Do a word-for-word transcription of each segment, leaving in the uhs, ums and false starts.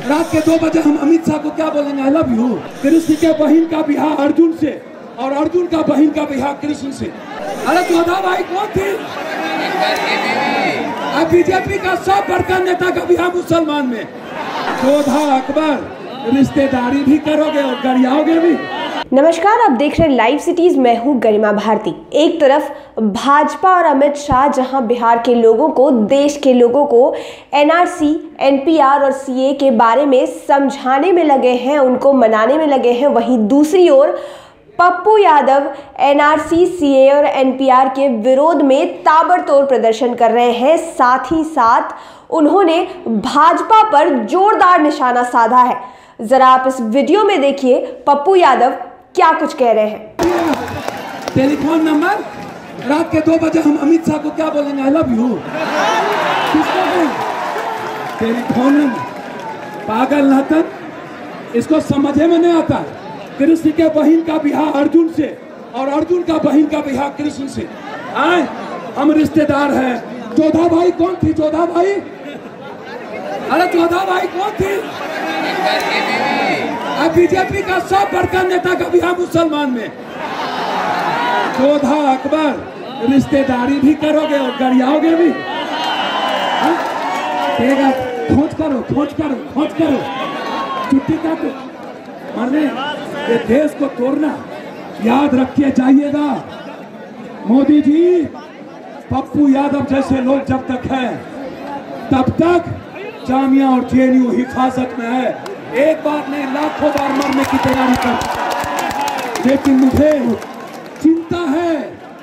रात के दो बजे हम अमित शाह को क्या बोलेंगे, आई लव यू। कृष्ण के बहन का बिहार अर्जुन से और अर्जुन का बहन का बिहार कृष्ण से। अरे जोधा भाई कौन थी? अब बीजेपी का सब बड़का नेता का बिहार मुसलमान में। जोधा अकबर रिश्तेदारी भी करोगे और गरियाओगे भी। नमस्कार, आप देख रहे हैं लाइव सिटीज। मैं हूं गरिमा भारती। एक तरफ भाजपा और अमित शाह जहां बिहार के लोगों को, देश के लोगों को एनआरसी, एनपीआर और सीए के बारे में समझाने में लगे हैं, उनको मनाने में लगे हैं, वहीं दूसरी ओर पप्पू यादव एनआरसी, सीए और एनपीआर के विरोध में ताबड़तोड़ प्रदर्शन कर रहे हैं। साथ ही साथ उन्होंने भाजपा पर जोरदार निशाना साधा है। जरा आप इस वीडियो में देखिए पप्पू यादव क्या कुछ कह रहे हैं। टेलीफोन नंबर, रात के दो बजे हम अमित शाह को क्या बोलेंगे, I love you. Telephone number, पागल नातन, इसको समझे में नहीं आता। कृष्ण के बहन का बिहार अर्जुन से और अर्जुन का बहन का बिहार कृष्ण से। आए हम रिश्तेदार हैं। जोधा भाई कौन थी? जोधा भाई, अरे जोधा भाई कौन थी? अब बीजेपी का सब बड़का नेता का बिहार मुसलमान में। जोधा अकबर रिश्तेदारी भी करोगे और गरियाओगे भी। खोज करो खोज करो खोज करो छुट्टी काटो। मरने ये देश को तोड़ना याद रखिए जाइएगा। मोदी जी, पप्पू यादव जैसे लोग जब तक है तब तक जामिया और जेएनयू हिफाजत में है। एक बार नहीं, लाखों बार मरने की तैयारी कर। लेकिन मुझे चिंता है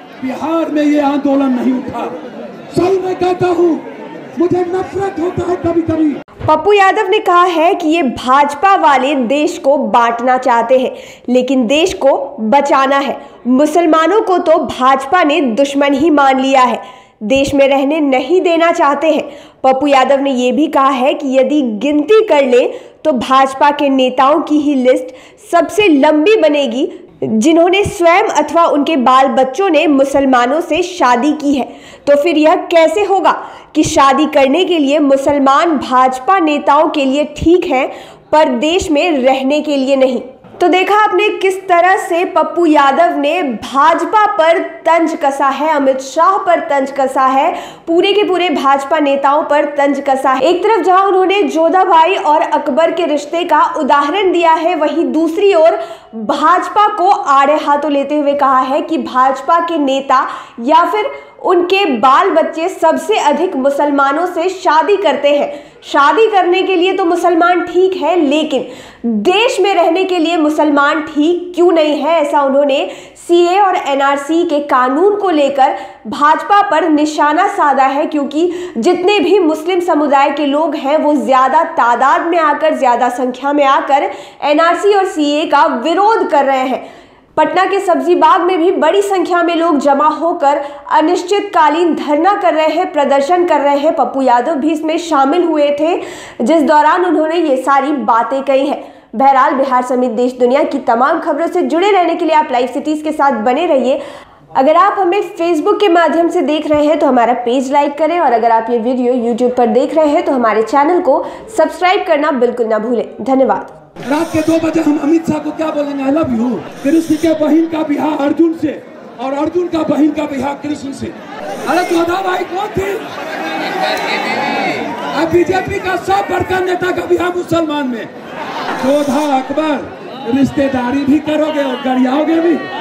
बिहार में ये आंदोलन नहीं उठा। सही मैं कहता हूँ, मुझे नफरत होता है कभी कभी। पप्पू यादव ने कहा है कि ये भाजपा वाले देश को बांटना चाहते हैं, लेकिन देश को बचाना है। मुसलमानों को तो भाजपा ने दुश्मन ही मान लिया है, देश में रहने नहीं देना चाहते हैं। पप्पू यादव ने यह भी कहा है कि यदि गिनती कर ले तो भाजपा के नेताओं की ही लिस्ट सबसे लंबी बनेगी जिन्होंने स्वयं अथवा उनके बाल बच्चों ने मुसलमानों से शादी की है। तो फिर यह कैसे होगा कि शादी करने के लिए मुसलमान भाजपा नेताओं के लिए ठीक हैं पर देश में रहने के लिए नहीं। तो देखा आपने किस तरह से पप्पू यादव ने भाजपा पर तंज कसा है, अमित शाह पर तंज कसा है, पूरे के पूरे भाजपा नेताओं पर तंज कसा है। एक तरफ जहां उन्होंने जोधा भाई और अकबर के रिश्ते का उदाहरण दिया है, वहीं दूसरी ओर भाजपा को आड़े हाथों लेते हुए कहा है कि भाजपा के नेता या फिर उनके बाल बच्चे सबसे अधिक मुसलमानों से शादी करते हैं। शादी करने के लिए तो मुसलमान ठीक है, लेकिन देश में रहने के लिए मुसलमान ठीक क्यों नहीं है? ऐसा उन्होंने सीए और एनआरसी के कानून को लेकर भाजपा पर निशाना साधा है, क्योंकि जितने भी मुस्लिम समुदाय के लोग हैं वो ज्यादा तादाद में आकर, ज्यादा संख्या में आकर एनआरसी और सीए का विरोध कर रहे हैं। पटना के सब्जी बाग में भी बड़ी संख्या में लोग जमा होकर अनिश्चितकालीन धरना कर रहे हैं, प्रदर्शन कर रहे हैं। पप्पू यादव भी इसमें शामिल हुए थे, जिस दौरान उन्होंने ये सारी बातें कही हैं। बहरहाल बिहार समेत देश दुनिया की तमाम खबरों से जुड़े रहने के लिए आप लाइव सिटीज के साथ बने रहिए। अगर आप हमें फेसबुक के माध्यम से देख रहे हैं तो हमारा पेज लाइक करें, और अगर आप ये वीडियो यूट्यूब पर देख रहे हैं तो हमारे चैनल को सब्सक्राइब करना बिल्कुल ना भूलें। धन्यवाद। रात के दो बजे हम अमित शाह को क्या बोलेंगे, आई लव यू। कृष्ण के बहन का बिहार अर्जुन से और अर्जुन का बहन का बिहार कृष्ण से। अरे जोधा भाई कौन थी? अब बीजेपी का सब बड़का नेता का बिहार मुसलमान में। जोधा अकबर रिश्तेदारी भी करोगे और गरियाओगे भी।